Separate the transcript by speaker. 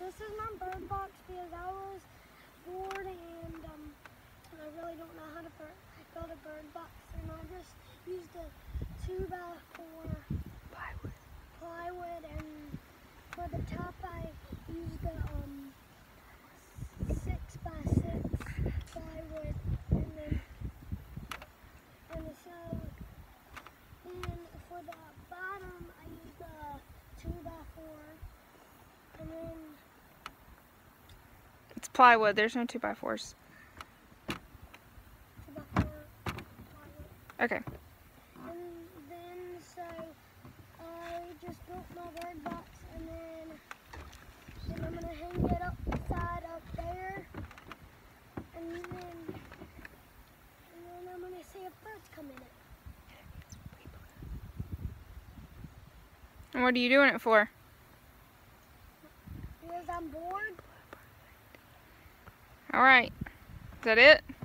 Speaker 1: this is my bird box because I was bored and I really don't know how to build a bird box, and I just used a 2x4 plywood, and for the top I used a 6x6 plywood, and for the bottom I used a 2x4, and then
Speaker 2: it's plywood. There's no 2x4s.
Speaker 1: 2x4 plywood.
Speaker 2: Okay.
Speaker 1: And then so I just built my bird box, and I'm gonna hang it upside up there, and then I'm gonna see if birds come in it.
Speaker 2: And what are you doing it for?
Speaker 1: Because I'm bored.
Speaker 2: All right. Is that it?